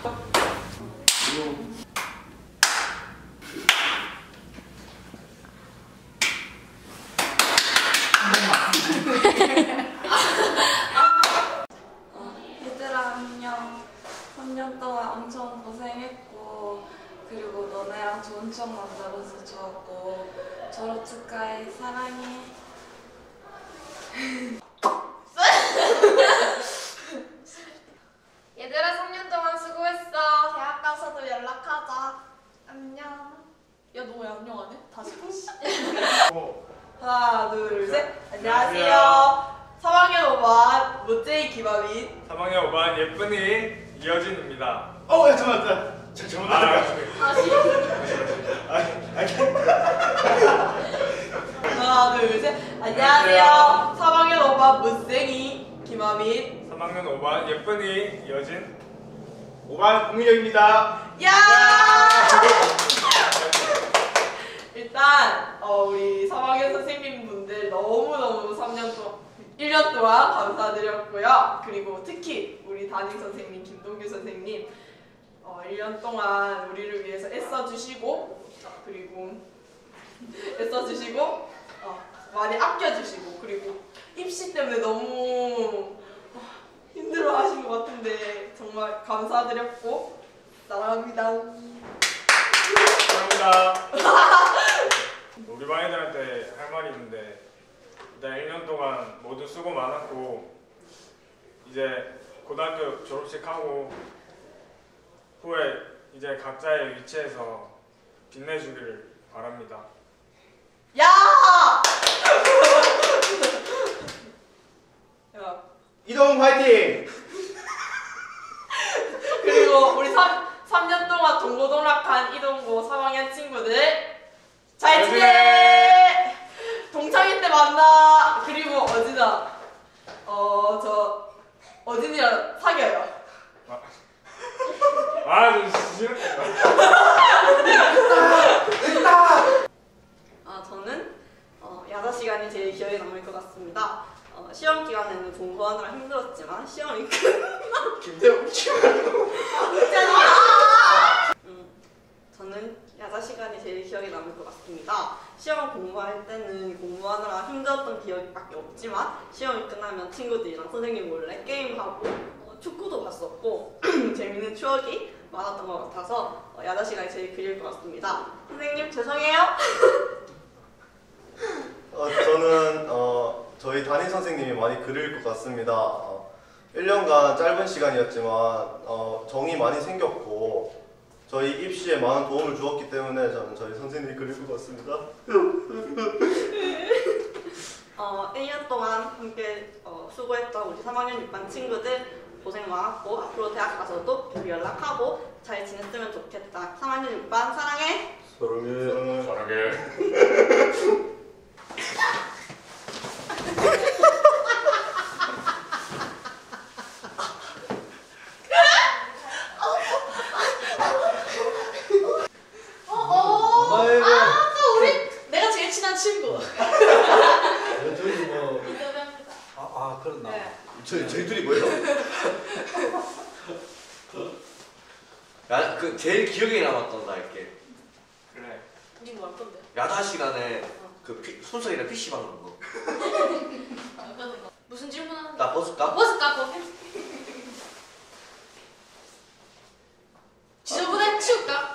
얘들아 안녕. 3년 동안 엄청 고생했고 그리고 너네랑 좋은 추억 만들어서 좋았고 졸업 축하해. 사랑해. 얘들아 3년 동안 수고했어. 대학 가서도 연락하자. 안녕. 야, 너 왜 안녕 안 해? 다시. 하나, 둘, 셋. 안녕하세요. 3학년 5반 모제이 김아민. 3학년 5반 예쁜이 이여진입니다. 야, 잠깐만. 하나, 둘, 셋. 안녕하세요. 3학년 5반 못생이 김아민. 3학년 5반 예쁜이 이여진. 5반 국민혁입니다. 야! 일단 우리 3학년 선생님분들 너무너무 1년 동안 감사드렸고요. 그리고 특히 우리 담임 선생님 김동규 선생님 1년 동안 우리를 위해서 애써주시고 그리고 많이 아껴주시고 그리고 입시 때문에 너무 힘들어하신 것 같은데 정말 감사드렸고 사랑합니다. 감사합니다. 우리 반 애들한테 할 말이 있는데 일단 1년 동안 모두 수고 많았고 이제 고등학교 졸업식 하고 후에 이제 각자의 위치에서 빛내주기를 바랍니다. 야! 야. 이동 화이팅! 그리고 우리 3년 동안 동고동락한 이동고 3학년 친구들 잘 지내! 동창회 때 만나! 그리고 어진아 저 어진이랑 사귀어요. 저는 야자 시간이 제일 기억에 남을 것 같습니다. 시험 기간에는 공부하느라 힘들었지만 시험이 김대웅 저는 야자 시간이 제일 기억에 남을 것 같습니다. 시험 공부할 때는 공부하느라 힘들었던 기억밖에 없지만 시험이 끝나면 친구들이랑 선생님 몰래 게임하고 축구도 봤었고 재밌는 추억이 많았던 것 같아서 야자 시간이 제일 그리울 것 같습니다. 선생님 죄송해요. 저는 저희 담임 선생님이 많이 그리울 것 같습니다. 1년간 짧은 시간이었지만 정이 많이 생겼고 저희 입시에 많은 도움을 주었기 때문에 저는 저희 선생님이 그릴 것 같습니다. 1년 동안 함께 수고했던 우리 3학년 6반 친구들 고생 많았고 앞으로 대학 가서도 계속 연락하고 잘 지냈으면 좋겠다. 3학년 6반 사랑해. 사랑해. 내가 제일 친한 친구. 저희 뭐 그렇나? 네. 저희 둘이 뭐예요? 제일 기억에 남았던 거 할게. 그래. 우리 뭐 할 건데? 야자 시간에 순서이랑 PC방 가는 거. 무슨 질문하는데? 나 벗을까? 벗을까? 지저분해? 치울까?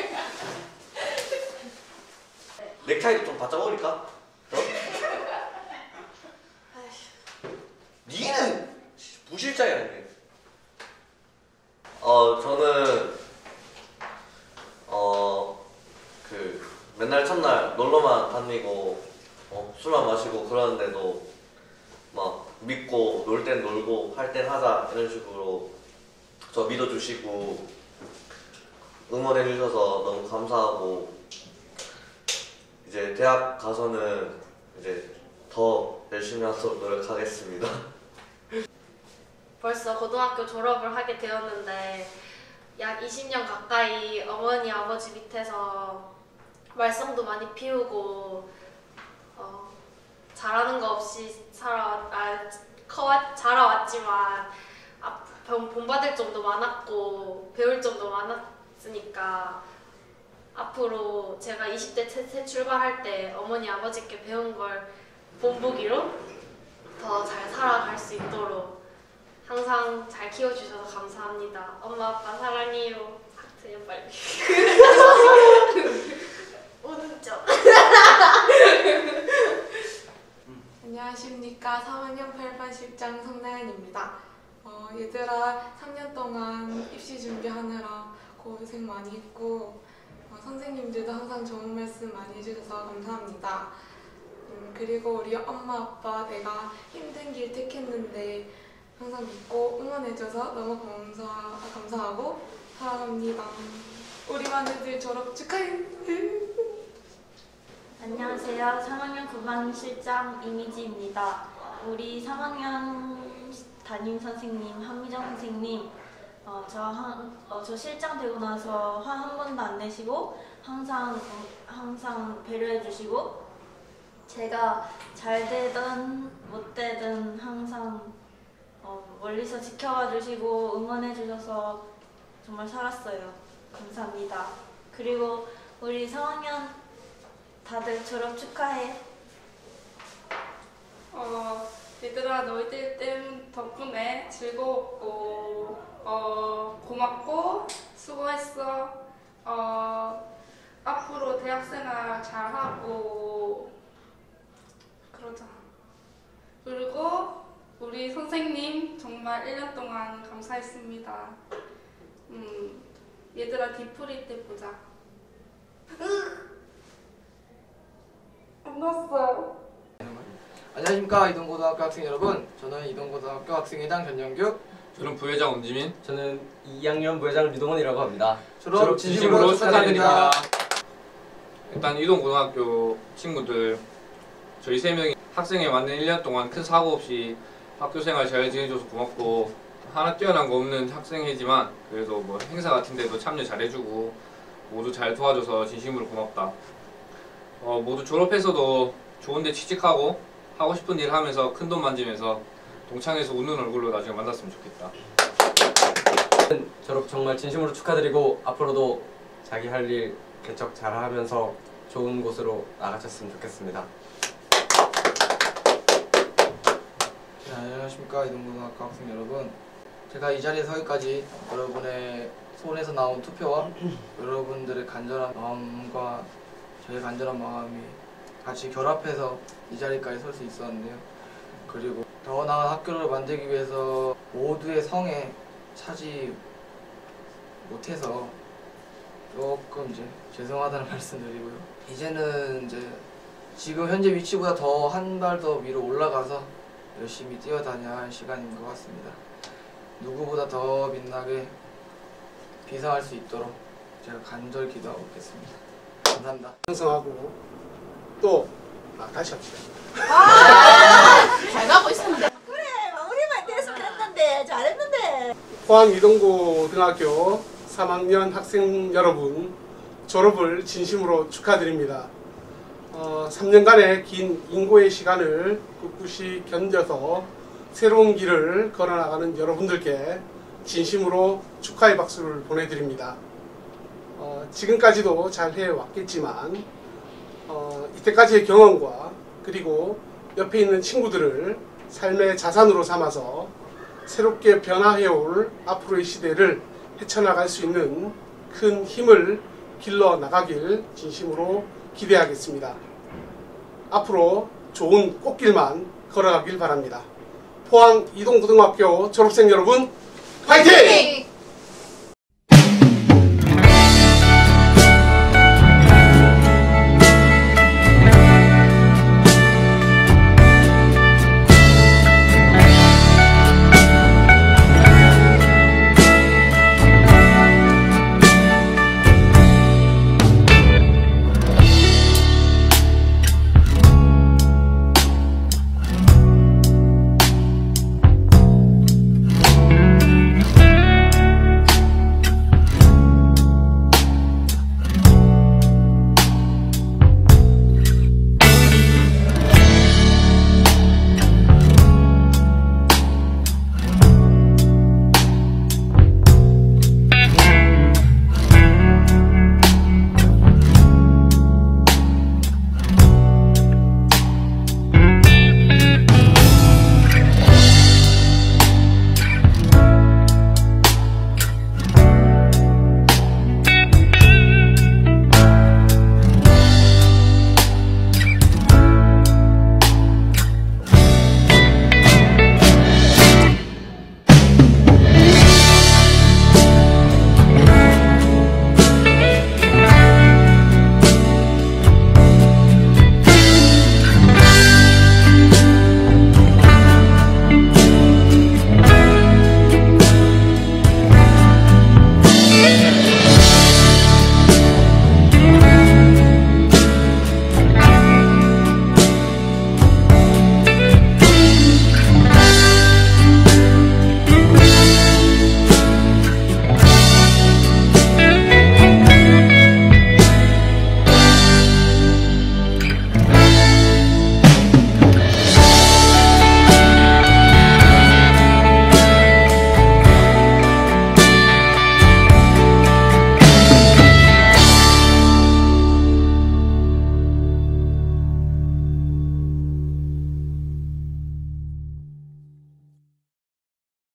넥타이도 좀 바짝 어울릴까? 니는 부실자야 이게. 저는 맨날 첫날 놀러만 다니고 술만 마시고 그러는데도 막 믿고 놀 땐 놀고 할 땐 하자 이런 식으로 저 믿어주시고 응원해주셔서 너무 감사하고 이제 대학 가서는 이제 더 열심히 하도록 노력하겠습니다. 벌써 고등학교 졸업을 하게 되었는데 약 20년 가까이 어머니 아버지 밑에서 말썽도 많이 피우고 잘하는 거 없이 자라왔지만 본받을 점도 많았고 배울 점도 많았으니까 앞으로 제가 20대 새 출발할 때 어머니 아버지께 배운 걸 본보기로 더 잘 살아갈 수 있도록 항상 잘 키워주셔서 감사합니다. 엄마 아빠 사랑해요. 하트요 빨리. 우는 척. 안녕하십니까. 3학년 8반 실장 성나연입니다. 얘들아 3년 동안 입시 준비하느라 고생 많이 했고 선생님들도 항상 좋은 말씀 많이 해주셔서 감사합니다. 그리고 우리 엄마 아빠 내가 힘든 길 택했는데 항상 믿고 응원해줘서 너무 감사하고 사랑합니다. 우리 마누들 졸업 축하해. 안녕하세요. 3학년 9반 실장 이미지입니다. 우리 3학년 담임 선생님 한미정 선생님 저 실장 되고 나서 화 한 번도 안 내시고 항상 배려해 주시고 제가 잘 되든 못 되든 항상 멀리서 지켜봐 주시고 응원해 주셔서 정말 살았어요. 감사합니다. 그리고 우리 3학년 다들 졸업 축하해. 얘들아 너희들 덕분에 즐거웠고 고맙고 수고했어. 앞으로 대학생활 잘하고 그러자. 그리고 우리 선생님 정말 1년 동안 감사했습니다. 얘들아 뒤풀이 때 보자. 안 났어요. 안녕하십니까 이동고등학교 학생 여러분. 저는 이동고등학교 학생회장 전영규. 저는 부회장 엄지민. 저는 2학년 부회장 류동원이라고 합니다. 졸업 진심으로 축하드립니다. 일단 이동고등학교 친구들 저희 3명이 학생회 맞는 1년 동안 큰 사고 없이 학교생활 잘 지내줘서 고맙고 하나 뛰어난 거 없는 학생회지만 그래도 뭐 행사 같은 데도 참여 잘해주고 모두 잘 도와줘서 진심으로 고맙다. 모두 졸업해서도 좋은 데 취직하고 하고 싶은 일 하면서 큰돈 만지면서 동창회에서 웃는 얼굴로 나중에 만났으면 좋겠다. 졸업 정말 진심으로 축하드리고 앞으로도 자기 할 일 개척 잘하면서 좋은 곳으로 나가셨으면 좋겠습니다. 네, 안녕하십니까 이동고등학교 학생 여러분. 제가 이 자리에 서기까지 여러분의 손에서 나온 투표와 여러분들의 간절한 마음과 저의 간절한 마음이 같이 결합해서 이 자리까지 설 수 있었는데요. 그리고 더 나은 학교를 만들기 위해서 모두의 성에 차지 못해서 조금 이제 죄송하다는 말씀드리고요. 이제는 이제 지금 현재 위치보다 더 한 발 더 위로 올라가서 열심히 뛰어다녀야 할 시간인 것 같습니다. 누구보다 더 빛나게 비상할 수 있도록 제가 간절히 기도하고 있겠습니다. 감사합니다. 완성하고 또 다시 합시다. 잘 가고 있었는데. 그래 마무리만 됐으면 했는데 잘했는데. 포항 이동고등학교 3학년 학생 여러분 졸업을 진심으로 축하드립니다. 3년간의 긴 인고의 시간을 꿋꿋이 견뎌서 새로운 길을 걸어나가는 여러분들께 진심으로 축하의 박수를 보내드립니다. 지금까지도 잘 해왔겠지만 이때까지의 경험과 그리고 옆에 있는 친구들을 삶의 자산으로 삼아서 새롭게 변화해올 앞으로의 시대를 헤쳐나갈 수 있는 큰 힘을 길러 나가길 진심으로 기대하겠습니다. 앞으로 좋은 꽃길만 걸어가길 바랍니다. 포항 이동고등학교 졸업생 여러분 화이팅!